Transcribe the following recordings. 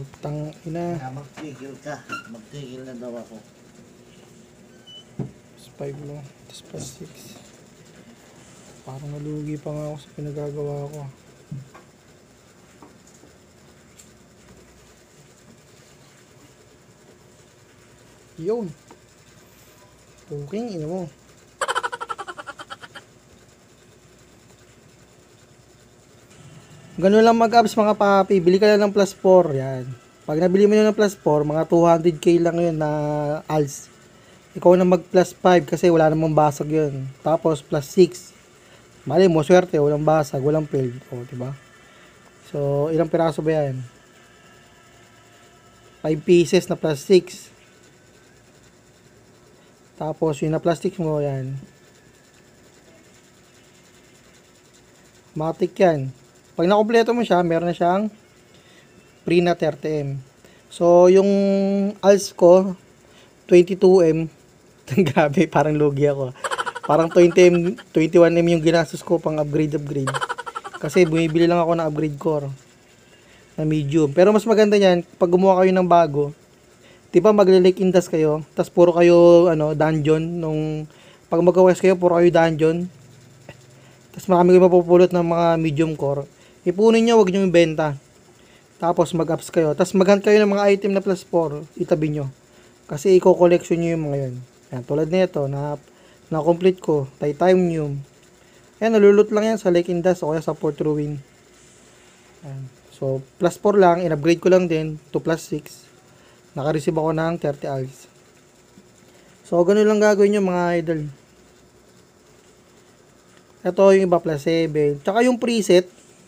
Tang ina. Kaya magtigil ka. Magtigil na daw ako. 5 lang. Tapos plus 6. Parang nalugi pa nga ako sa pinagagawa ko. Yun. Puking ina mo. Ganun lang mag-abs mga papi. Bili ka lang ng plus 4. Yan. Pag nabili mo yun ng plus 4, mga 200k lang yun na ALS. Ikaw na mag plus 5 kasi wala namang basag yun. Tapos plus 6. Mali mo, swerte. Walang basag, walang failed. O, diba? So, ilang piraso ba yan? 5 pieces na plus 6. Tapos, yung na plastic mo, yan. Matik yan. Pag nakompleto mo siya, meron na siyang free na 30M. So, yung ALS ko, 22M. Grabe, parang lugi ako. Parang 20M, 21M yung ginastos ko pang upgrade. Kasi bumibili lang ako ng upgrade core na medium. Pero mas maganda niyan, pag gumawa kayo ng bago, diba magle-lake in dust kayo, tas puro kayo, dungeon, pag mag-quest kayo, puro kayo dungeon, tas marami kayo mapupulot ng mga medium core, ipunin nyo, wag nyo ibenta. Tapos mag-ups kayo. Tapos mag-hunt kayo ng mga item na plus 4. Itabi nyo. Kasi i-collection nyo yung mga yun. Yan, tulad nito na-complete ko. Titanium. Yan, nalulot lang yan sa Lake in Dust o kaya sa Port Ruin. Yan. So, plus 4 lang. In-upgrade ko lang din to plus 6. Naka-receive ako ng 30 ALS. So, ganun lang gagawin nyo mga idol. Ito yung iba plus 7. Tsaka yung preset,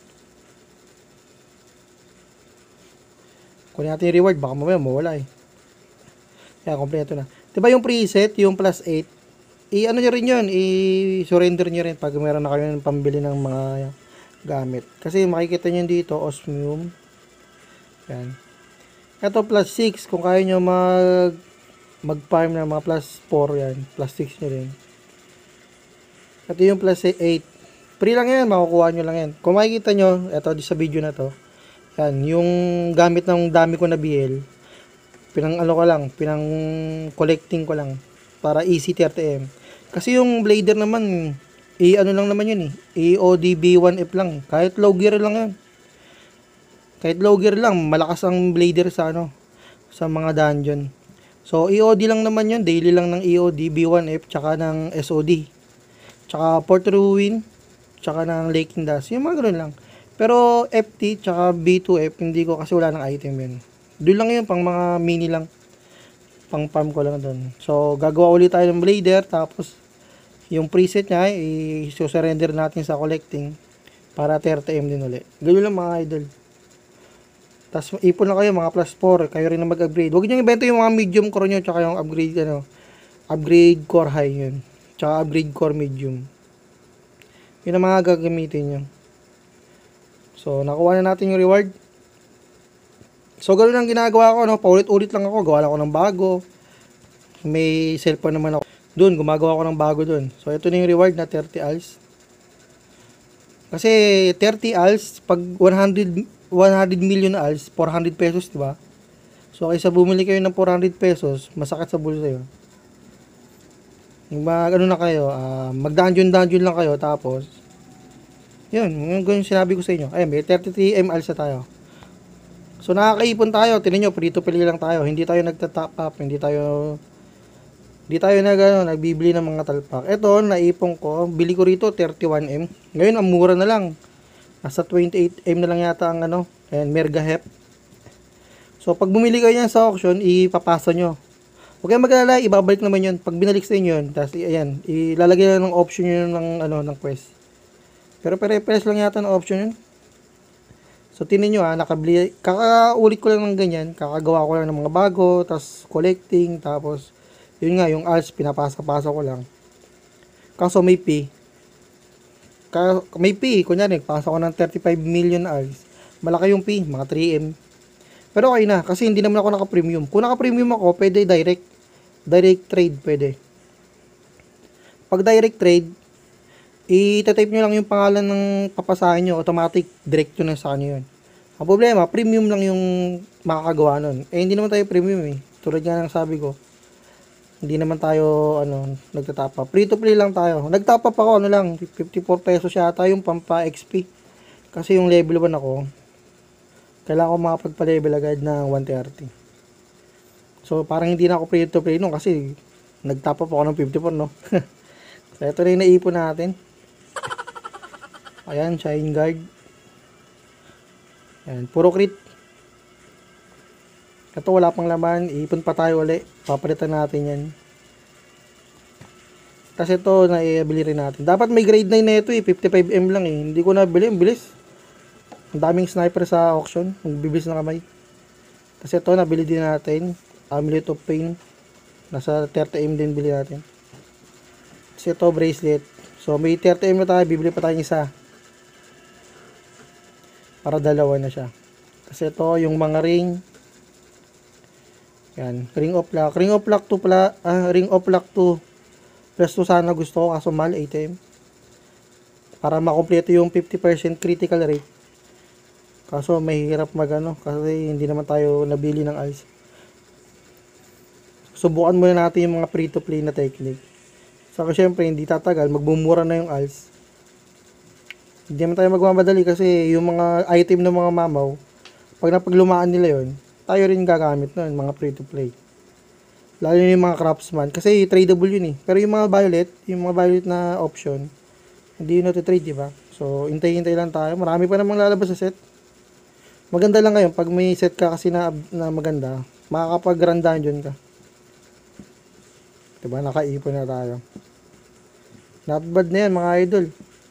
kunin natin yung reward, baka mamaya mawala eh. Kaya kompleto na. Diba yung preset, yung plus 8, i-ano nyo rin yun, i-surrender nyo rin pag meron na kayo ng pambili ng mga gamit. Kasi makikita nyo dito, osmium. Yan. Ito plus 6, kung kaya nyo mag-farm ng mga plus 4, yan. Plus 6 nyo rin. Ito yung plus 8. Free lang yan, makukuha nyo lang yan. Kung makikita nyo, ito sa video na to, yan, yung gamit ng dami ko na BL, pinang collecting ko lang para easy 30M. Kasi yung blader naman, lang naman yun eh. EODB1F lang. Kahit low gear lang yan. Kahit low gear lang, malakas ang blader sa sa mga dungeon. So, EOD lang naman yun. Daily lang ng EOD, B1F, tsaka ng SOD. Tsaka Port Ruin, tsaka ng Lake in Dust. Yung mga ganun lang. Pero FT tsaka B2F hindi ko kasi wala ng item yun. Doon lang yun pang mga mini lang. Pang farm ko lang doon. So gagawa ulit tayo ng blader tapos yung preset niya i-surrender natin sa collecting para 30M din ulit. Ganun lang mga idol. Tapos ipon lang kayo mga plus 4. Kayo rin na mag-upgrade. Huwag niyo ibenta yung mga medium core nyo tsaka yung upgrade core high yun. Tsaka upgrade core medium. Yun ang mga gagamitin nyo. So, nakuha na natin yung reward. So, ganoon ang ginagawa ko, paulit-ulit lang ako. Gawa lang ako ng bago. May cellphone naman ako. Doon, gumagawa ako ng bago doon. So, ito na yung reward na 30 ALS. Kasi, 30 ALS, pag 100 million ALS, 400 pesos, diba? So, kaysa bumili kayo ng 400 pesos, masakit sa bulsa yun. Na kayo, mag-dungeon lang kayo, tapos, yun, yung sinabi ko sa inyo. Ayun, may 33M ALS na tayo. So, nakakaipon tayo. Tingnan nyo, free to play lang tayo. Hindi tayo nagta-top up. Hindi tayo nagbibili ng mga talpak. Ito, naipon ko. Bili ko rito, 31M. Ngayon, ang mura na lang. Nasa 28M na lang yata ang Ayan, Mergahep. So, pag bumili kayo yan sa auction, ipapasa nyo. Huwag kayong mag-alala, ibabalik naman yun. Pag binalik sa inyo yun, tapos, ayan, ilalagay na ng option yun ng quest. Pero pare-pares lang yata ng option yun. So, tinan nyo nakabili. Kakaulit ko lang ng ganyan. Kakagawa ko lang ng mga bago. Tapos, collecting. Tapos, yun nga, yung ALS, pinapasa-pasa ko lang. Kaso, may P. Kunyari, pasa ko ng 35 million ALS. Malaki yung P, mga 3M. Pero okay na, kasi hindi naman ako naka-premium. Kung naka-premium ako, pwede direct trade, pwede. Pag direct trade, i-type nyo lang yung pangalan ng papasahin nyo, automatic direct yun na sa kanyo yun. Ang problema, premium lang yung makakagawa nun. Eh, hindi naman tayo premium eh. Tulad nga ng sabi ko, hindi naman tayo, nagtatapa. Free to play lang tayo. Nagtapa pa ako, 54 pesos yata yung pampa XP. Kasi yung level 1 ako, kailangan ko makapagpa-level agad ng 130. So, parang hindi na ako free to play nun kasi nagtapa pa ako ng 54, no? So, ito na yung naipon natin. Ayan, Shine Guard. Ayan, puro crit. Ito wala pang laman, ipon pa tayo uli. Papalitan natin yan. Kasi ito, naibili rin natin. Dapat may grade 9 na ito eh, 55M lang eh. Hindi ko nabili, ang bilis. Ang daming sniper sa auction, ang bibilis na kamay. Kasi ito, nabili din natin. Amulet of Pain. Nasa 30M din bili natin. Kasi ito, bracelet. So, may 30M na tayo, bibili pa tayo isa. Para dalawa na siya. Kasi ito, yung mga ring. Yan, ring of luck. Ring of luck 2 pala, ring of luck 2. Plus 2 sana gusto ko, kaso mahal, 8M. Para makompleto yung 50% critical rate. Kaso mahirap magano kasi hindi naman tayo nabili ng ALS. Subukan muna natin yung mga free to play na technique. So syempre hindi tatagal, magmumura na yung ALS. Hindi naman tayo magmamadali kasi yung mga item ng mga mamaw, pag napaglumaan nila yon, tayo rin gagamit nun, mga free to play. Lalo yung mga craftsman kasi tradable yun eh. Pero yung mga violet na option, hindi yun natitrade, di ba? So hintay-hintay lang tayo. Marami pa namang lalabas sa set. Maganda lang ngayon, pag may set ka kasi na maganda, makakapag-grand dungeon ka. Diba, nakaipon na tayo. Not bad na yan, mga idol.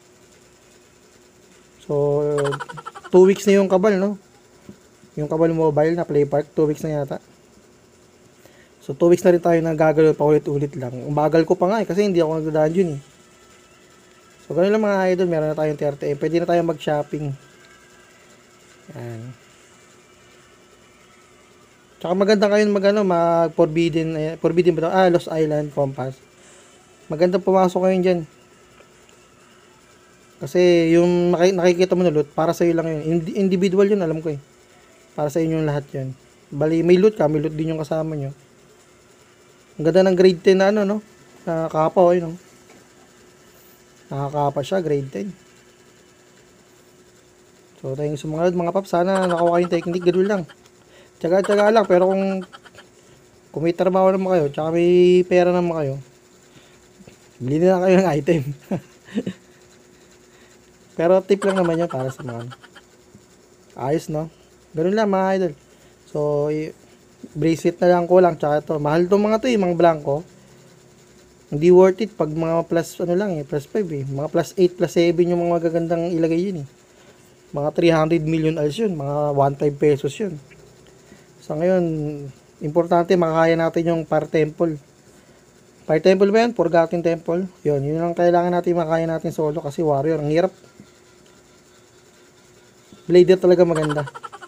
So, 2 weeks na yung Kabal, no? Yung Kabal Mobile na Play Park, 2 weeks na yata. So, 2 weeks na rin tayo nagagalaw pa ulit-ulit lang. Ang bagal ko pa nga eh, kasi hindi ako nag-dungeon eh. So, ganun lang mga idol, meron na tayong 30. Pwede na tayo mag-shopping. Yan. Tsaka maganda ngayon mag-forbidden ba ito? Lost Island Compass. Maganda pumasok ngayon dyan. Kasi yung nakikita mo na loot, para sa iyo lang yun. Individual yun, alam ko eh. Para sa inyo lahat yun. Bali, may loot ka, may loot din yung kasama nyo. Ang ganda ng grade 10 na no? Nakakapa oh, yun, no? Nakakapa siya, grade 10. So, tayong sumunod mga paps, sana nakuha kayong technique, ganun lang. Tsaga-tsaga lang, pero kung may trabaho naman kayo, tsaka may pera naman kayo, bili na kayo ng item. Pero tip lang naman yun para sa mga ayos, no? Ganun lang mga idol. So, bracelet na lang ko lang, tsaka ito. Mahal itong mga to eh, mga blanco. Hindi worth it pag mga plus, plus 5 eh. Mga plus 8, plus 7 yung mga magagandang ilagay yun eh. Mga 300 million als yun, mga 1.5 pesos yun. So ngayon, importante makakaya natin yung Fire Temple. Fire Temple ba yan? Forgotten Temple. Yun lang kailangan natin makakaya natin solo kasi warrior. Ang hirap. Blader talaga maganda.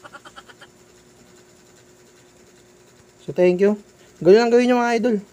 So thank you. Gawin lang gawin nyo mga idol.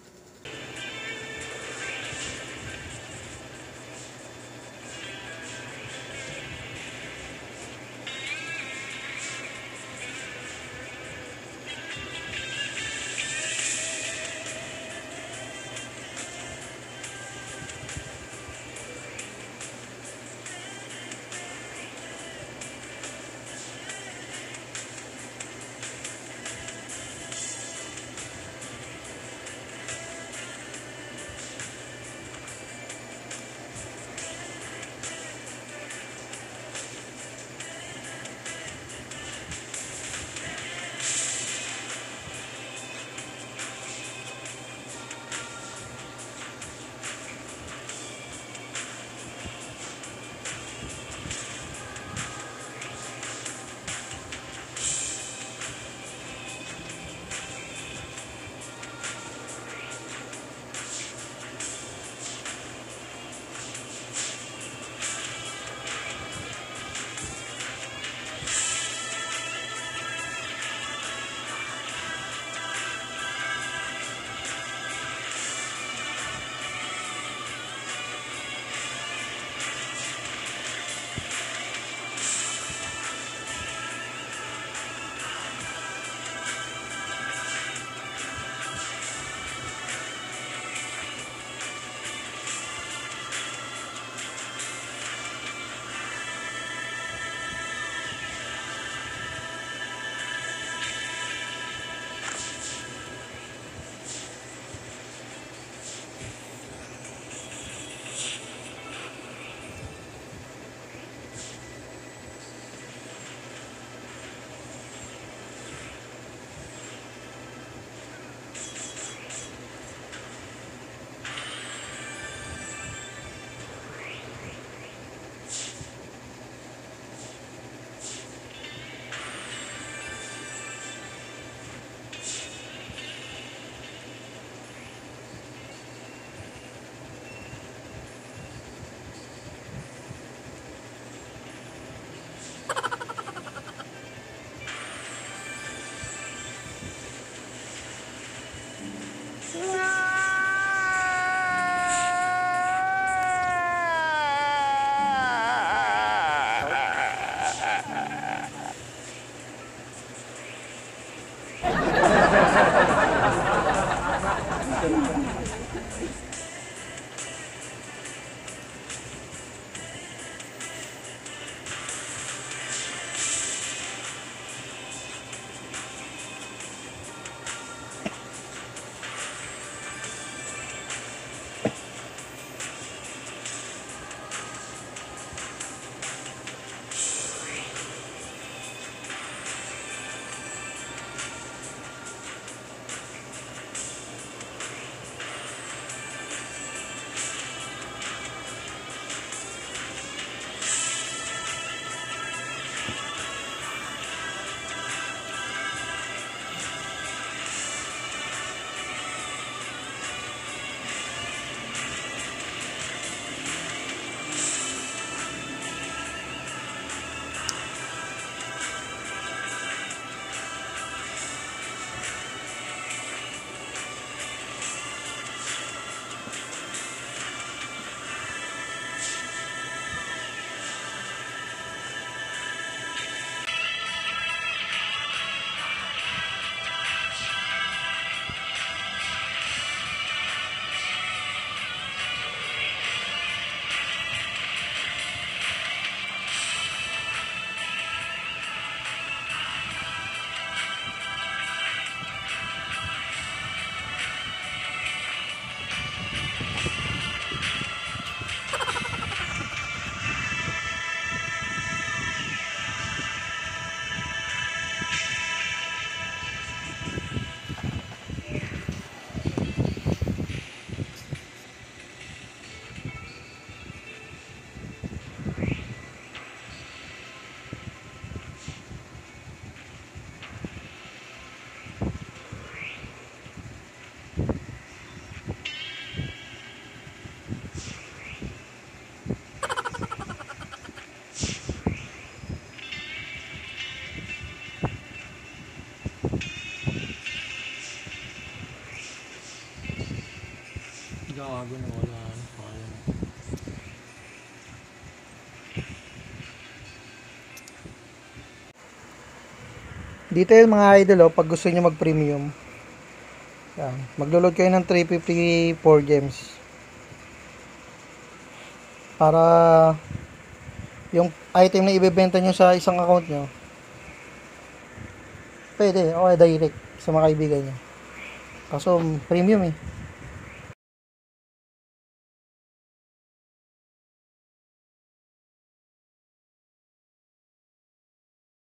Gago na wala. Sayang. Dito yun mga idol, pag gusto nyo mag-premium. Yan. Maglo-load kayo ng 354 gems. Para yung item na ibebenta nyo sa isang account nyo, pwede, okay, direct sa mga kaibigan nyo. Kaso, premium eh.